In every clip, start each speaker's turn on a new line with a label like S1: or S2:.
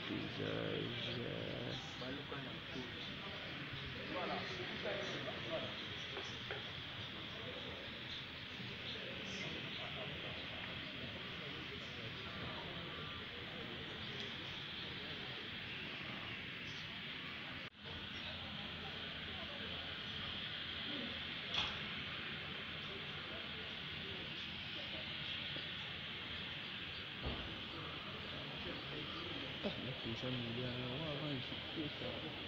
S1: paysage. Bisa mulia, wah bang, susah.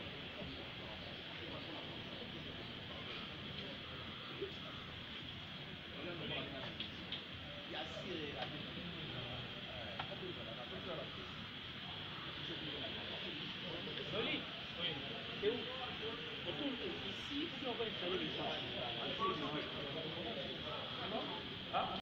S2: Oli, c'est où? On tourne ici ou bien on va installer les gens?